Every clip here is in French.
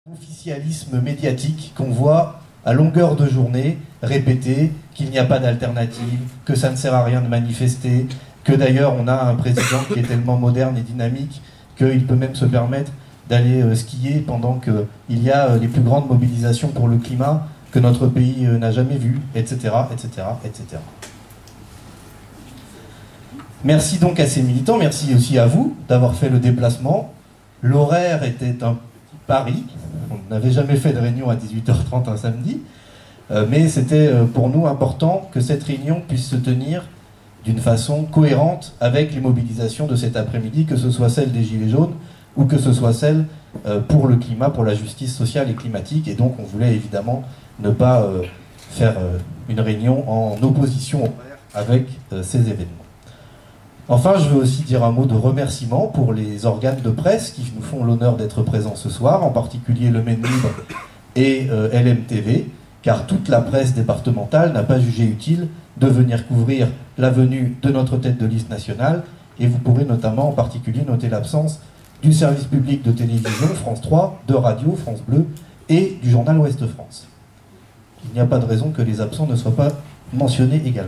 Officialisme médiatique qu'on voit à longueur de journée répéter qu'il n'y a pas d'alternative, que ça ne sert à rien de manifester, que d'ailleurs on a un président qui est tellement moderne et dynamique qu'il peut même se permettre d'aller skier pendant qu'il y a les plus grandes mobilisations pour le climat que notre pays n'a jamais vues, etc., etc., etc. Merci donc à ces militants, merci aussi à vous d'avoir fait le déplacement. L'horaire était un pari, on n'avait jamais fait de réunion à 18h30 un samedi, mais c'était pour nous important que cette réunion puisse se tenir d'une façon cohérente avec les mobilisations de cet après-midi, que ce soit celle des Gilets jaunes ou que ce soit celle pour le climat, pour la justice sociale et climatique. Et donc on voulait évidemment ne pas faire une réunion en opposition avec ces événements. Enfin, je veux aussi dire un mot de remerciement pour les organes de presse qui nous font l'honneur d'être présents ce soir, en particulier le Maine Libre et LMTV, car toute la presse départementale n'a pas jugé utile de venir couvrir la venue de notre tête de liste nationale, et vous pourrez notamment en particulier noter l'absence du service public de télévision, France 3, de radio, France Bleu, et du journal Ouest France. Il n'y a pas de raison que les absents ne soient pas mentionnés également.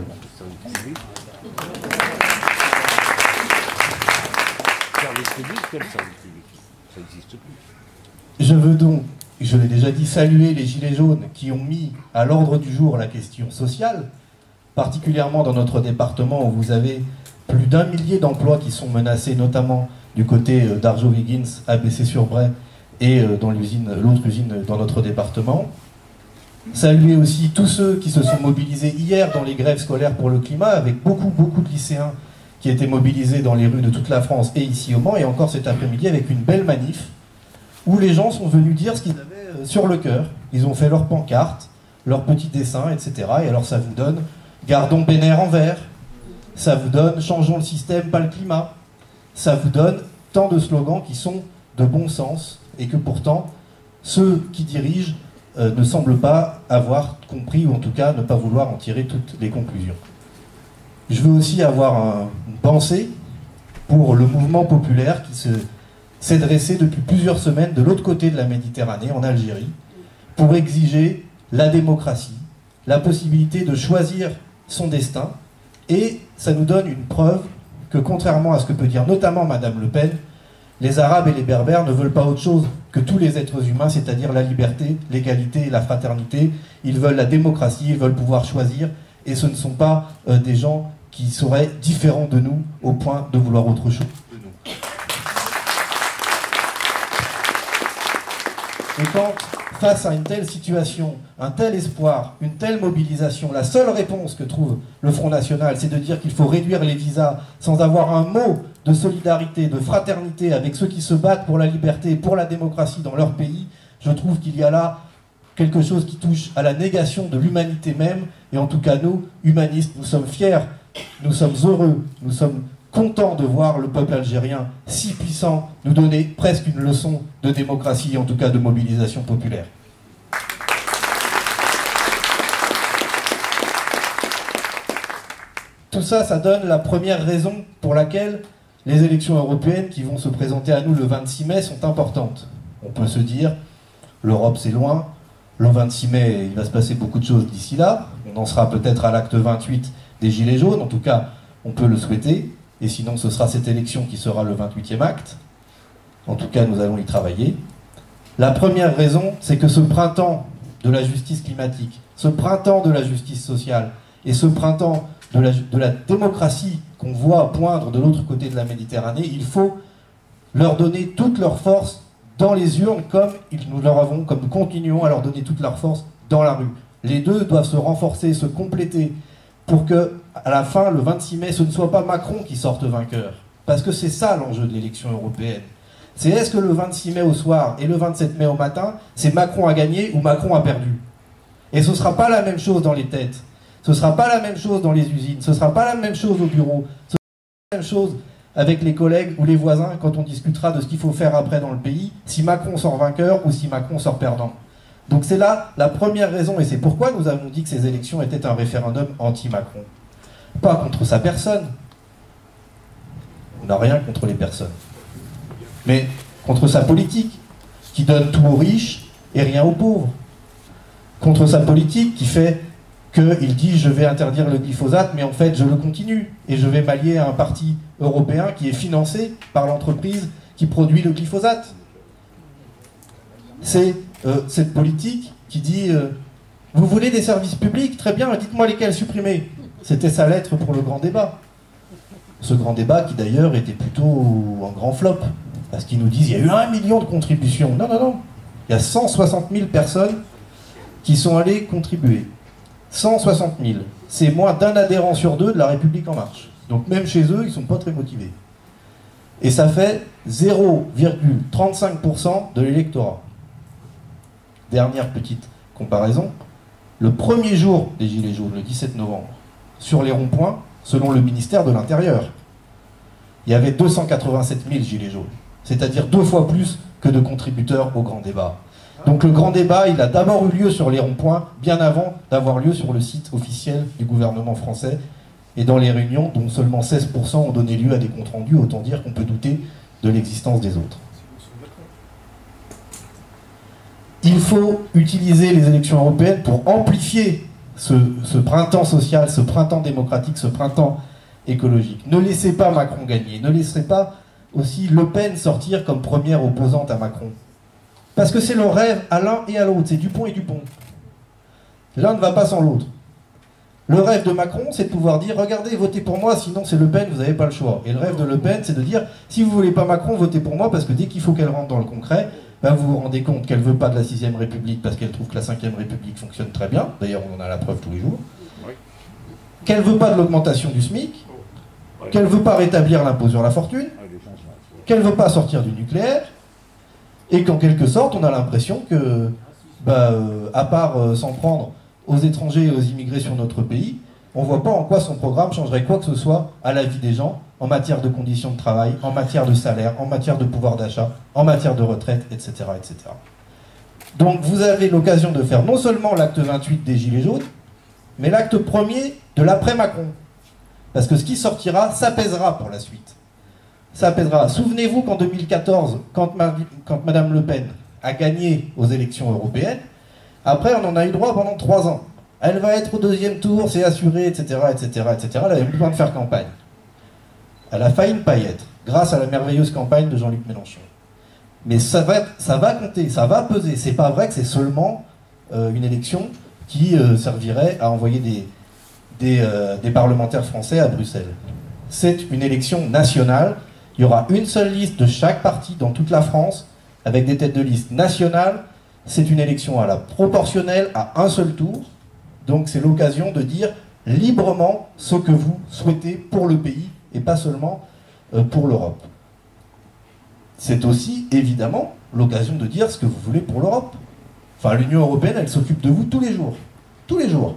Ça n'existe plus. Je veux donc, je l'ai déjà dit, saluer les Gilets jaunes qui ont mis à l'ordre du jour la question sociale, particulièrement dans notre département où vous avez plus d'1 millier d'emplois qui sont menacés, notamment du côté d'Arjowiggins, à Bessay-sur-Bray et dans l'autre usine dans notre département. Saluer aussi tous ceux qui se sont mobilisés hier dans les grèves scolaires pour le climat, avec beaucoup de lycéens qui étaient mobilisés dans les rues de toute la France et ici au Mans, et encore cet après-midi avec une belle manif, où les gens sont venus dire ce qu'ils avaient sur le cœur. Ils ont fait leurs pancartes, leurs petits dessins, etc. Et alors ça vous donne « Gardons Bénère en vert », ça vous donne « Changeons le système, pas le climat », ça vous donne tant de slogans qui sont de bon sens, et que pourtant, ceux qui dirigent ne semblent pas avoir compris, ou en tout cas ne pas vouloir en tirer toutes les conclusions. Je veux aussi avoir une pensée pour le mouvement populaire qui s'est dressé depuis plusieurs semaines de l'autre côté de la Méditerranée, en Algérie, pour exiger la démocratie, la possibilité de choisir son destin. Et ça nous donne une preuve que, contrairement à ce que peut dire notamment Madame Le Pen, les Arabes et les Berbères ne veulent pas autre chose que tous les êtres humains, c'est-à-dire la liberté, l'égalité et la fraternité. Ils veulent la démocratie, ils veulent pouvoir choisir, et ce ne sont pas des gens qui seraient différents de nous au point de vouloir autre chose de nous. Et quand, face à une telle situation, un tel espoir, une telle mobilisation, la seule réponse que trouve le Front National, c'est de dire qu'il faut réduire les visas sans avoir un mot de solidarité, de fraternité avec ceux qui se battent pour la liberté et pour la démocratie dans leur pays, je trouve qu'il y a là quelque chose qui touche à la négation de l'humanité même, et en tout cas nous, humanistes, nous sommes fiers, nous sommes heureux, nous sommes contents de voir le peuple algérien si puissant nous donner presque une leçon de démocratie, en tout cas de mobilisation populaire. Tout ça, ça donne la première raison pour laquelle les élections européennes qui vont se présenter à nous le 26 mai sont importantes. On peut se dire, l'Europe c'est loin, le 26 mai il va se passer beaucoup de choses d'ici là, on en sera peut-être à l'acte 28 des Gilets jaunes, en tout cas on peut le souhaiter, et sinon ce sera cette élection qui sera le 28e acte. En tout cas nous allons y travailler. La première raison, c'est que ce printemps de la justice climatique, ce printemps de la justice sociale, et ce printemps de la démocratie qu'on voit poindre de l'autre côté de la Méditerranée, il faut leur donner toute leur force dans les urnes, comme nous continuons à leur donner toute leur force dans la rue. Les deux doivent se renforcer, se compléter, pour que, à la fin, le 26 mai, ce ne soit pas Macron qui sorte vainqueur. Parce que c'est ça l'enjeu de l'élection européenne. C'est est-ce que le 26 mai au soir et le 27 mai au matin, c'est Macron a gagné ou Macron a perdu. Et ce ne sera pas la même chose dans les têtes. Ce ne sera pas la même chose dans les usines. Ce ne sera pas la même chose au bureau. Ce ne sera pas la même chose avec les collègues ou les voisins quand on discutera de ce qu'il faut faire après dans le pays, si Macron sort vainqueur ou si Macron sort perdant. Donc c'est là la première raison, et c'est pourquoi nous avons dit que ces élections étaient un référendum anti-Macron. Pas contre sa personne. On n'a rien contre les personnes. Mais contre sa politique, qui donne tout aux riches, et rien aux pauvres. Contre sa politique qui fait qu'il dit je vais interdire le glyphosate, mais en fait je le continue et je vais m'allier à un parti européen qui est financé par l'entreprise qui produit le glyphosate. C'est cette politique qui dit vous voulez des services publics, très bien, dites-moi lesquels supprimer. C'était sa lettre pour le grand débat. Ce grand débat qui d'ailleurs était plutôt en grand flop, parce qu'ils nous disent il y a eu 1 million de contributions. Non, non, non. Il y a 160 000 personnes qui sont allées contribuer. 160 000. C'est moins d'un adhérent sur deux de La République En Marche. Donc même chez eux, ils ne sont pas très motivés. Et ça fait 0,35% de l'électorat. Dernière petite comparaison. Le premier jour des Gilets jaunes, le 17 novembre, sur les ronds-points, selon le ministère de l'Intérieur, il y avait 287 000 Gilets jaunes. C'est-à-dire 2 fois plus que de contributeurs au grand débat. Donc le grand débat, il a d'abord eu lieu sur les ronds-points, bien avant d'avoir lieu sur le site officiel du gouvernement français, et dans les réunions dont seulement 16% ont donné lieu à des comptes rendus, autant dire qu'on peut douter de l'existence des autres. Il faut utiliser les élections européennes pour amplifier ce printemps social, ce printemps démocratique, ce printemps écologique. Ne laissez pas Macron gagner, ne laissez pas aussi Le Pen sortir comme première opposante à Macron. Parce que c'est le rêve à l'un et à l'autre, c'est Dupont et Dupont. L'un ne va pas sans l'autre. Le rêve de Macron, c'est de pouvoir dire « Regardez, votez pour moi, sinon c'est Le Pen, vous n'avez pas le choix ». Et le rêve de Le Pen, c'est de dire « Si vous ne voulez pas Macron, votez pour moi, parce que dès qu'il faut qu'elle rentre dans le concret, ben vous vous rendez compte qu'elle ne veut pas de la 6ème République parce qu'elle trouve que la 5ème République fonctionne très bien. D'ailleurs, on en a la preuve tous les jours. Qu'elle ne veut pas de l'augmentation du SMIC, qu'elle ne veut pas rétablir l'impôt sur la fortune, qu'elle ne veut pas sortir du nucléaire, et qu'en quelque sorte, on a l'impression que, à part s'en prendre aux étrangers et aux immigrés sur notre pays, on ne voit pas en quoi son programme changerait quoi que ce soit à la vie des gens, en matière de conditions de travail, en matière de salaire, en matière de pouvoir d'achat, en matière de retraite, etc., etc. Donc vous avez l'occasion de faire non seulement l'acte 28 des Gilets jaunes, mais l'acte premier de l'après-Macron. Parce que ce qui sortira, ça pèsera pour la suite. Ça pèsera. Souvenez-vous qu'en 2014, quand Madame Le Pen a gagné aux élections européennes, après on en a eu droit pendant 3 ans. Elle va être au 2e tour, c'est assuré, etc., etc., etc. Elle n'avait plus besoin de faire campagne. Elle a failli ne pas y être, grâce à la merveilleuse campagne de Jean-Luc Mélenchon. Mais ça va compter, ça va peser. C'est pas vrai que c'est seulement une élection qui servirait à envoyer des parlementaires français à Bruxelles. C'est une élection nationale. Il y aura une seule liste de chaque parti dans toute la France, avec des têtes de liste nationales. C'est une élection à la proportionnelle, à un seul tour. Donc c'est l'occasion de dire librement ce que vous souhaitez pour le pays, et pas seulement pour l'Europe. C'est aussi, évidemment, l'occasion de dire ce que vous voulez pour l'Europe. Enfin, l'Union européenne, elle s'occupe de vous tous les jours. Tous les jours.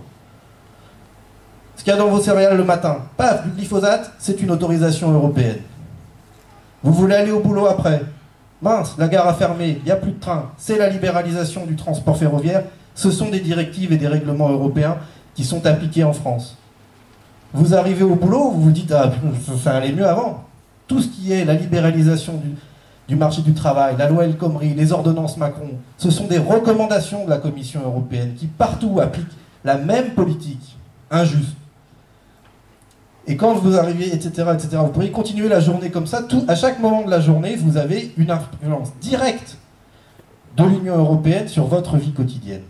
Ce qu'il y a dans vos céréales le matin, paf, du glyphosate, c'est une autorisation européenne. Vous voulez aller au boulot après, mince, la gare a fermé, il n'y a plus de train, c'est la libéralisation du transport ferroviaire, ce sont des directives et des règlements européens qui sont appliqués en France. Vous arrivez au boulot, vous vous dites « Ah, ça allait mieux avant ». Tout ce qui est la libéralisation du marché du travail, la loi El Khomri, les ordonnances Macron, ce sont des recommandations de la Commission européenne qui partout appliquent la même politique injuste. Et quand vous arrivez, etc., vous pourriez continuer la journée comme ça. À chaque moment de la journée, vous avez une influence directe de l'Union européenne sur votre vie quotidienne.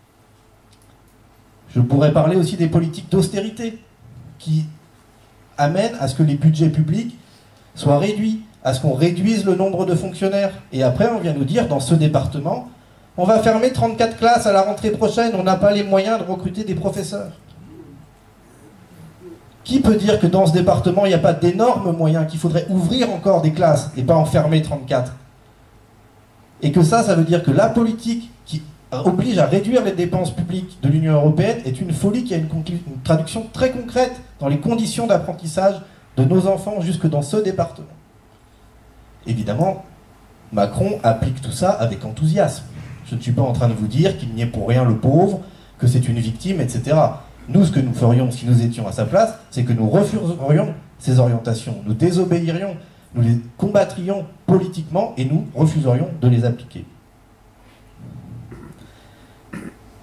Je pourrais parler aussi des politiques d'austérité qui amènent à ce que les budgets publics soient réduits, à ce qu'on réduise le nombre de fonctionnaires. Et après, on vient nous dire, dans ce département, on va fermer 34 classes à la rentrée prochaine, on n'a pas les moyens de recruter des professeurs. Qui peut dire que dans ce département, il n'y a pas d'énormes moyens, qu'il faudrait ouvrir encore des classes et pas en fermer 34? Et que ça veut dire que la politique qui oblige à réduire les dépenses publiques de l'Union européenne est une folie qui a une traduction très concrète dans les conditions d'apprentissage de nos enfants jusque dans ce département. Évidemment, Macron applique tout ça avec enthousiasme. Je ne suis pas en train de vous dire qu'il n'y est pour rien le pauvre, que c'est une victime, etc. Nous, ce que nous ferions si nous étions à sa place, c'est que nous refuserions ces orientations, nous désobéirions, nous les combattrions politiquement et nous refuserions de les appliquer.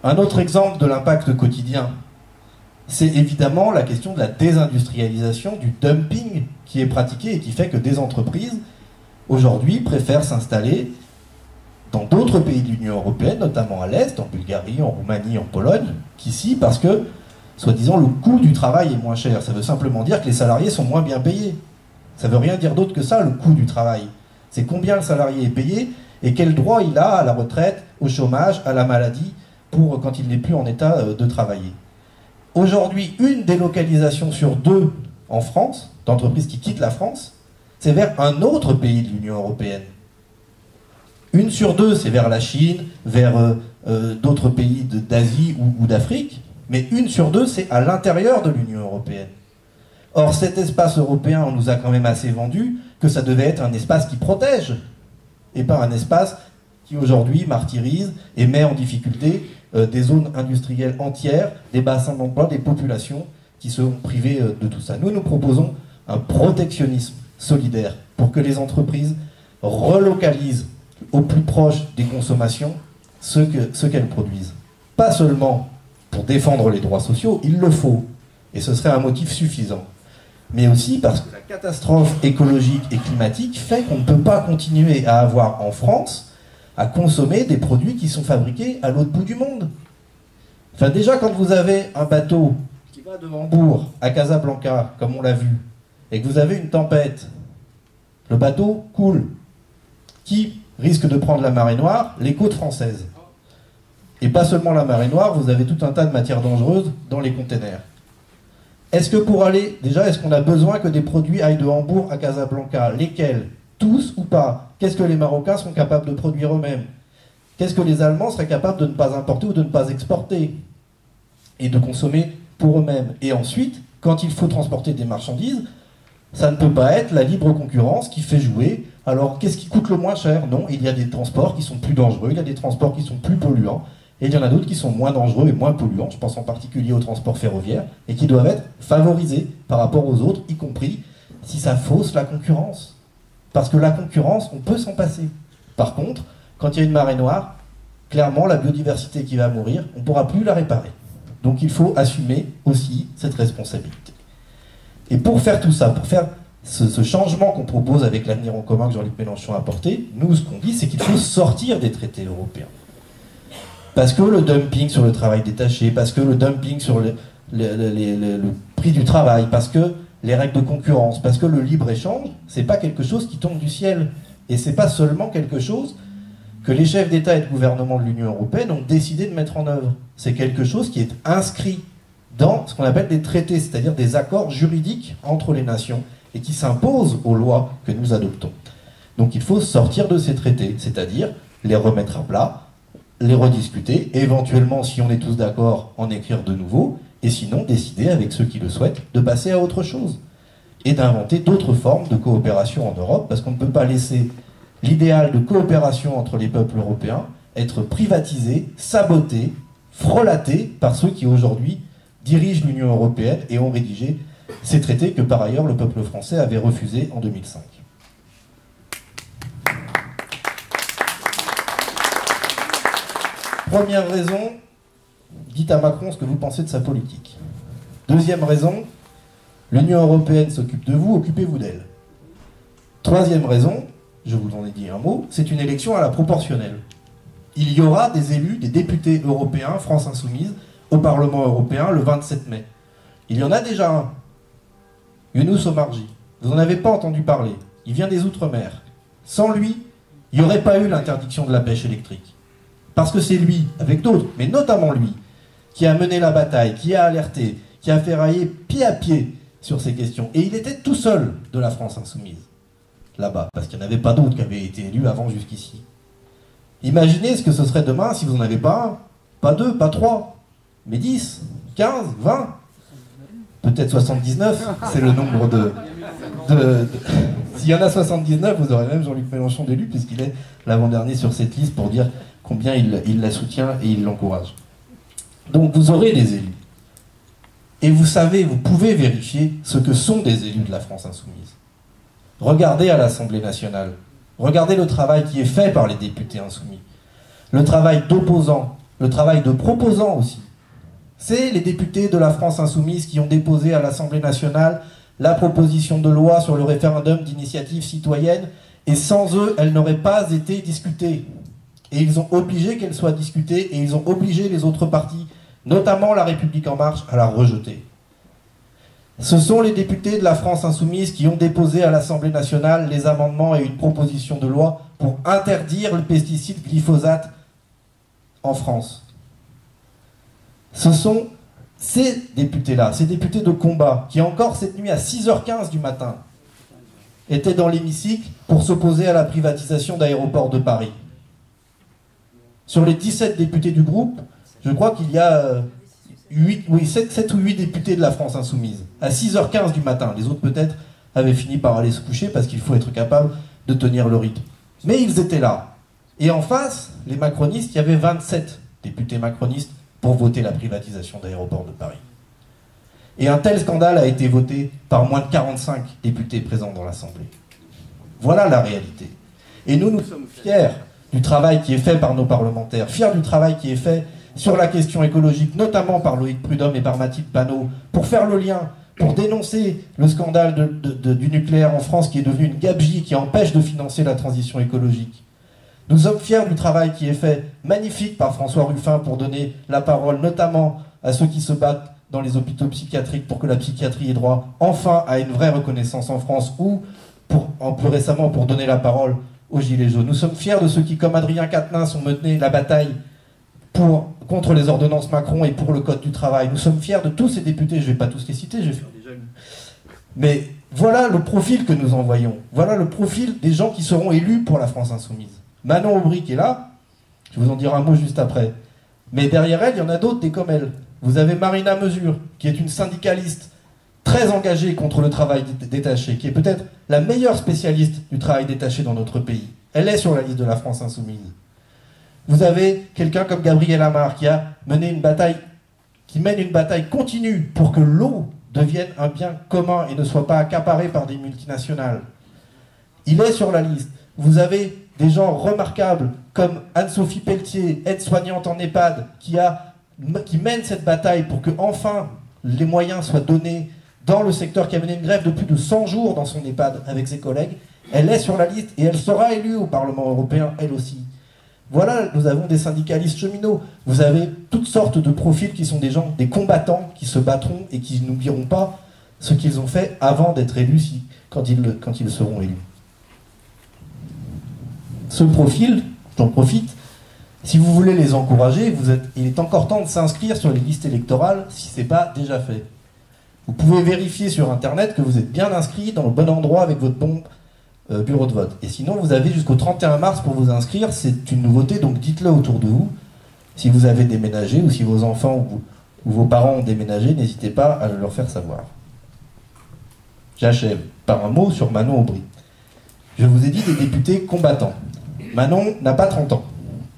Un autre exemple de l'impact quotidien, c'est évidemment la question de la désindustrialisation, du dumping qui est pratiqué et qui fait que des entreprises, aujourd'hui, préfèrent s'installer dans d'autres pays de l'Union européenne, notamment à l'Est, en Bulgarie, en Roumanie, en Pologne, qu'ici, parce que, soi-disant, le coût du travail est moins cher. Ça veut simplement dire que les salariés sont moins bien payés. Ça ne veut rien dire d'autre que ça, le coût du travail. C'est combien le salarié est payé et quel droit il a à la retraite, au chômage, à la maladie, pour quand il n'est plus en état de travailler. Aujourd'hui, une délocalisation sur 2 en France, d'entreprises qui quittent la France, c'est vers un autre pays de l'Union européenne. 1 sur 2, c'est vers la Chine, vers d'autres pays d'Asie ou d'Afrique, mais 1 sur 2, c'est à l'intérieur de l'Union européenne. Or, cet espace européen, on nous a quand même assez vendu que ça devait être un espace qui protège, et pas un espace qui aujourd'hui martyrise et met en difficulté des zones industrielles entières, des bassins d'emploi, des populations qui seront privées de tout ça. Nous proposons un protectionnisme solidaire pour que les entreprises relocalisent au plus proche des consommations ce qu'elles produisent. Pas seulement pour défendre les droits sociaux, il le faut, et ce serait un motif suffisant, mais aussi parce que la catastrophe écologique et climatique fait qu'on ne peut pas continuer à avoir en France à consommer des produits qui sont fabriqués à l'autre bout du monde. Enfin, déjà, quand vous avez un bateau qui va de Hambourg à Casablanca, comme on l'a vu, et que vous avez une tempête, le bateau coule. Qui risque de prendre la marée noire? Les côtes françaises. Et pas seulement la marée noire, vous avez tout un tas de matières dangereuses dans les containers. Est-ce que pour aller, déjà, est-ce qu'on a besoin que des produits aillent de Hambourg à Casablanca? Lesquels? Tous ou pas? Qu'est-ce que les Marocains sont capables de produire eux-mêmes? Qu'est-ce que les Allemands seraient capables de ne pas importer ou de ne pas exporter? Et de consommer pour eux-mêmes. Et ensuite, quand il faut transporter des marchandises, ça ne peut pas être la libre concurrence qui fait jouer. Alors, qu'est-ce qui coûte le moins cher? Non, il y a des transports qui sont plus dangereux, il y a des transports qui sont plus polluants, et il y en a d'autres qui sont moins dangereux et moins polluants. Je pense en particulier au transport ferroviaire, et qui doivent être favorisés par rapport aux autres, y compris si ça fausse la concurrence. Parce que la concurrence, on peut s'en passer. Par contre, quand il y a une marée noire, clairement, la biodiversité qui va mourir, on ne pourra plus la réparer. Donc il faut assumer aussi cette responsabilité. Et pour faire tout ça, pour faire ce changement qu'on propose avec l'avenir en commun que Jean-Luc Mélenchon a apporté, nous, ce qu'on dit, c'est qu'il faut sortir des traités européens. Parce que le dumping sur le travail détaché, parce que le dumping sur le prix du travail, parce que les règles de concurrence, parce que le libre-échange, c'est pas quelque chose qui tombe du ciel. Et c'est pas seulement quelque chose que les chefs d'État et de gouvernement de l'Union européenne ont décidé de mettre en œuvre. C'est quelque chose qui est inscrit dans ce qu'on appelle des traités, c'est-à-dire des accords juridiques entre les nations, et qui s'imposent aux lois que nous adoptons. Donc il faut sortir de ces traités, c'est-à-dire les remettre à plat, les rediscuter, éventuellement, si on est tous d'accord, en écrire de nouveau, et sinon décider avec ceux qui le souhaitent de passer à autre chose, et d'inventer d'autres formes de coopération en Europe, parce qu'on ne peut pas laisser l'idéal de coopération entre les peuples européens être privatisé, saboté, frelaté par ceux qui aujourd'hui dirigent l'Union européenne et ont rédigé ces traités que par ailleurs le peuple français avait refusés en 2005. Première raison, dites à Macron ce que vous pensez de sa politique. Deuxième raison, l'Union européenne s'occupe de vous, occupez-vous d'elle. Troisième raison, je vous en ai dit un mot, c'est une élection à la proportionnelle. Il y aura des élus, des députés européens, France Insoumise, au Parlement européen le 27 mai. Il y en a déjà un, Younous Omarjee. Vous n'en avez pas entendu parler. Il vient des Outre-mer. Sans lui, il n'y aurait pas eu l'interdiction de la pêche électrique. Parce que c'est lui, avec d'autres, mais notamment lui, qui a mené la bataille, qui a alerté, qui a ferraillé pied à pied sur ces questions. Et il était tout seul de la France Insoumise, là-bas, parce qu'il n'y en avait pas d'autres qui avaient été élus avant jusqu'ici. Imaginez ce que ce serait demain si vous n'en avez pas un, pas deux, pas trois, mais 10, 15, 20, peut-être 79, c'est le nombre de... S'il y en a 79, vous aurez même Jean-Luc Mélenchon d'élu, puisqu'il est l'avant-dernier sur cette liste pour dire combien il la soutient et il l'encourage. Donc vous aurez des élus. Et vous savez, vous pouvez vérifier ce que sont des élus de la France Insoumise. Regardez à l'Assemblée nationale. Regardez le travail qui est fait par les députés insoumis. Le travail d'opposants le travail de proposants aussi. C'est les députés de la France Insoumise qui ont déposé à l'Assemblée nationale la proposition de loi sur le référendum d'initiative citoyenne, et sans eux, elle n'aurait pas été discutée. Et ils ont obligé qu'elle soit discutée, et ils ont obligé les autres partis, notamment La République En Marche, à la rejeter. Ce sont les députés de la France Insoumise qui ont déposé à l'Assemblée nationale les amendements et une proposition de loi pour interdire le pesticide glyphosate en France. Ce sont ces députés-là, ces députés de combat, qui encore cette nuit à 6h15 du matin étaient dans l'hémicycle pour s'opposer à la privatisation d'Aéroports de Paris. Sur les 17 députés du groupe, je crois qu'il y a 7 ou 8 députés de la France Insoumise, à 6h15 du matin. Les autres peut-être avaient fini par aller se coucher parce qu'il faut être capable de tenir le rythme. Mais ils étaient là. Et en face, les macronistes, il y avait 27 députés macronistes pour voter la privatisation d'Aéroports de Paris. Et un tel scandale a été voté par moins de 45 députés présents dans l'Assemblée. Voilà la réalité. Et nous sommes fiers du travail qui est fait par nos parlementaires, fiers du travail qui est fait sur la question écologique, notamment par Loïc Prudhomme et par Mathilde Panot, pour faire le lien, pour dénoncer le scandale du nucléaire en France qui est devenu une gabegie qui empêche de financer la transition écologique. Nous sommes fiers du travail qui est fait, magnifique, par François Ruffin pour donner la parole notamment à ceux qui se battent dans les hôpitaux psychiatriques pour que la psychiatrie ait droit enfin à une vraie reconnaissance en France, ou plus récemment pour donner la parole aux Gilets jaunes. Nous sommes fiers de ceux qui, comme Adrien Quatennens, ont mené la bataille contre les ordonnances Macron et pour le Code du travail. Nous sommes fiers de tous ces députés, je ne vais pas tous les citer, je vais faire déjà une. Mais voilà le profil que nous envoyons. Voilà le profil des gens qui seront élus pour la France Insoumise. Manon Aubry qui est là, je vais vous en dire un mot juste après. Mais derrière elle, il y en a d'autres, des comme elle. Vous avez Marina Mesure, qui est une syndicaliste très engagée contre le travail détaché, qui est peut-être la meilleure spécialiste du travail détaché dans notre pays. Elle est sur la liste de la France Insoumise. Vous avez quelqu'un comme Gabriel Amar qui a mené une bataille, qui mène une bataille continue pour que l'eau devienne un bien commun et ne soit pas accaparée par des multinationales. Il est sur la liste. Vous avez des gens remarquables comme Anne-Sophie Pelletier, aide-soignante en EHPAD, qui mène cette bataille pour que enfin les moyens soient donnés dans le secteur, qui a mené une grève de plus de 100 jours dans son EHPAD avec ses collègues. Elle est sur la liste et elle sera élue au Parlement européen, elle aussi. Voilà, nous avons des syndicalistes cheminots. Vous avez toutes sortes de profils qui sont des gens, des combattants qui se battront et qui n'oublieront pas ce qu'ils ont fait avant d'être élus, quand ils seront élus. Ce profil, j'en profite, si vous voulez les encourager, il est encore temps de s'inscrire sur les listes électorales si ce n'est pas déjà fait. Vous pouvez vérifier sur Internet que vous êtes bien inscrit dans le bon endroit avec votre bon bureau de vote. Et sinon, vous avez jusqu'au 31 mars pour vous inscrire. C'est une nouveauté, donc dites-le autour de vous. Si vous avez déménagé ou si vos enfants ou vos parents ont déménagé, n'hésitez pas à leur faire savoir. J'achève par un mot sur Manon Aubry. Je vous ai dit des députés combattants. Manon n'a pas 30 ans.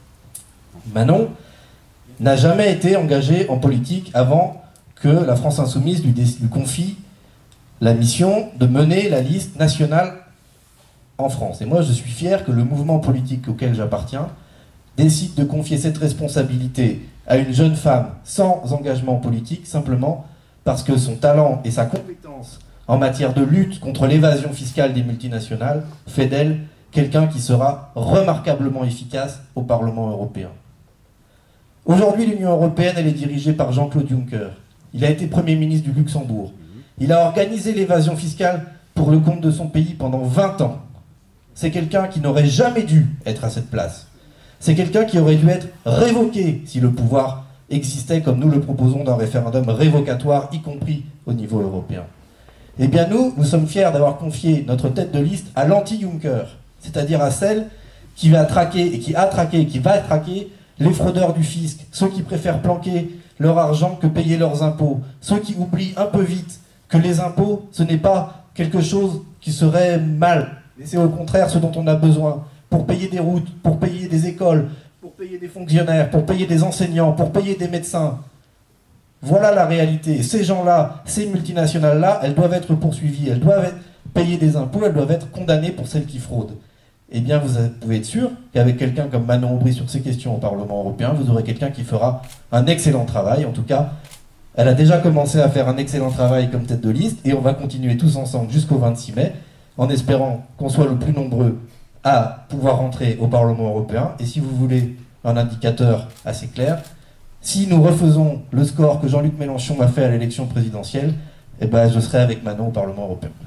Manon n'a jamais été engagée en politique avant que la France Insoumise lui confie la mission de mener la liste nationale en France. Et moi, je suis fier que le mouvement politique auquel j'appartiens décide de confier cette responsabilité à une jeune femme sans engagement politique, simplement parce que son talent et sa compétence en matière de lutte contre l'évasion fiscale des multinationales fait d'elle quelqu'un qui sera remarquablement efficace au Parlement européen. Aujourd'hui, l'Union européenne, elle est dirigée par Jean-Claude Juncker. Il a été Premier ministre du Luxembourg. Il a organisé l'évasion fiscale pour le compte de son pays pendant 20 ans. C'est quelqu'un qui n'aurait jamais dû être à cette place. C'est quelqu'un qui aurait dû être révoqué si le pouvoir existait, comme nous le proposons d'un référendum révocatoire, y compris au niveau européen. Eh bien nous sommes fiers d'avoir confié notre tête de liste à l'anti-Juncker, c'est-à-dire à celle qui va traquer et qui a traqué et qui va traquer les fraudeurs du fisc, ceux qui préfèrent planquer leur argent que payer leurs impôts, ceux qui oublient un peu vite que les impôts, ce n'est pas quelque chose qui serait mal, mais c'est au contraire ce dont on a besoin pour payer des routes, pour payer des écoles, pour payer des fonctionnaires, pour payer des enseignants, pour payer des médecins. Voilà la réalité. Ces gens-là, ces multinationales-là, elles doivent être poursuivies, elles doivent payer des impôts, elles doivent être condamnées pour celles qui fraudent. eh bien vous pouvez être sûr qu'avec quelqu'un comme Manon Aubry sur ces questions au Parlement européen, vous aurez quelqu'un qui fera un excellent travail. En tout cas, elle a déjà commencé à faire un excellent travail comme tête de liste, et on va continuer tous ensemble jusqu'au 26 mai, en espérant qu'on soit le plus nombreux à pouvoir rentrer au Parlement européen. Et si vous voulez un indicateur assez clair, si nous refaisons le score que Jean-Luc Mélenchon a fait à l'élection présidentielle, eh ben, je serai avec Manon au Parlement européen.